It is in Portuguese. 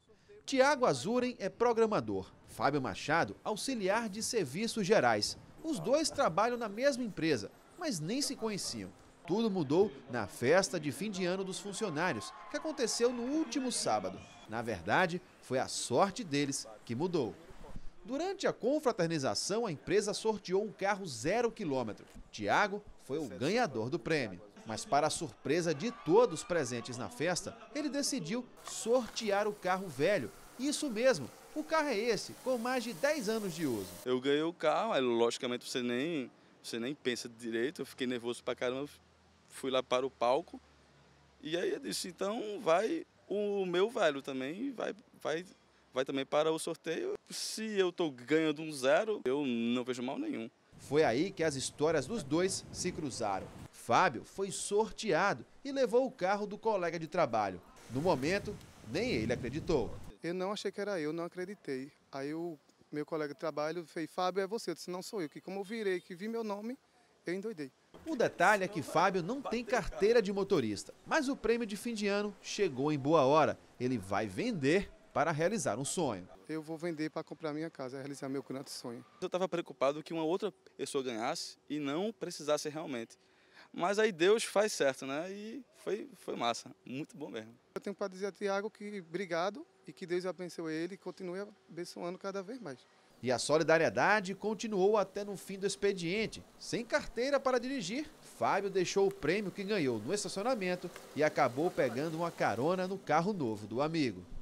Tiago Azuren é programador, Fábio Machado, auxiliar de serviços gerais. Os dois trabalham na mesma empresa, mas nem se conheciam. Tudo mudou na festa de fim de ano dos funcionários, que aconteceu no último sábado. Na verdade, foi a sorte deles que mudou. Durante a confraternização, a empresa sorteou um carro 0 km. Tiago foi o ganhador do prêmio. Mas, para a surpresa de todos presentes na festa, ele decidiu sortear o carro velho. Isso mesmo, o carro é esse, com mais de 10 anos de uso. Eu ganhei o carro, aí logicamente você nem pensa direito, eu fiquei nervoso pra caramba, fui lá para o palco. E aí eu disse, então vai o meu velho também, vai também para o sorteio. Se eu estou ganhando um 0, eu não vejo mal nenhum. Foi aí que as histórias dos dois se cruzaram. Fábio foi sorteado e levou o carro do colega de trabalho. No momento, nem ele acreditou. Eu não achei que era eu, não acreditei. Aí o meu colega de trabalho fez, Fábio, é você. Eu disse, não sou eu, que como eu virei, que vi meu nome, eu endoidei. O detalhe é que Fábio não tem carteira de motorista, mas o prêmio de fim de ano chegou em boa hora. Ele vai vender para realizar um sonho. Eu vou vender para comprar minha casa, realizar meu grande sonho. Eu estava preocupado que uma outra pessoa ganhasse e não precisasse realmente. Mas aí Deus faz certo, né? E foi massa, muito bom mesmo. Eu tenho para dizer a Tiago que obrigado e que Deus abençoe ele e continue abençoando cada vez mais. E a solidariedade continuou até no fim do expediente. Sem carteira para dirigir, Fábio deixou o prêmio que ganhou no estacionamento e acabou pegando uma carona no carro novo do amigo.